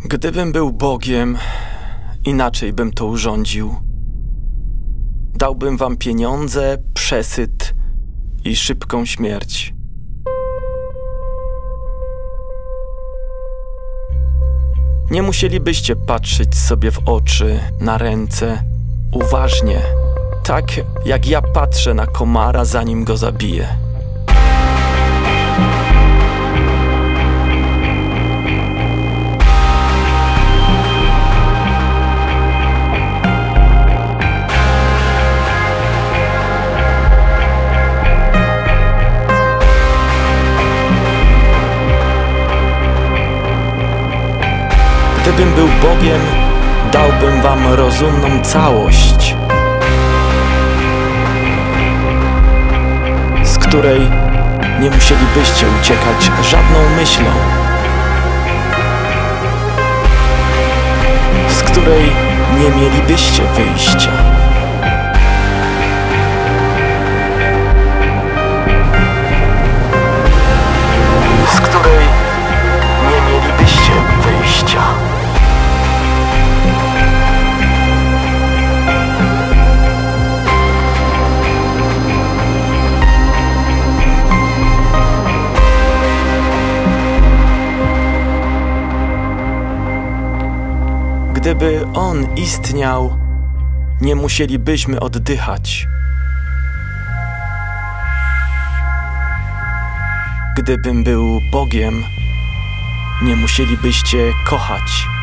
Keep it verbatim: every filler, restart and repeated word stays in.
Gdybym był Bogiem, inaczej bym to urządził. Dałbym wam pieniądze, przesyt i szybką śmierć. Nie musielibyście patrzeć sobie w oczy, na ręce, uważnie, tak jak ja patrzę na komara, zanim go zabiję. Gdybym był Bogiem, dałbym wam rozumną całość, z której nie musielibyście uciekać żadną myślą, z której nie mielibyście wyjścia. Z której nie mielibyście wyjścia. Gdyby On istniał, nie musielibyśmy oddychać. Gdybym był Bogiem, nie musielibyście kochać.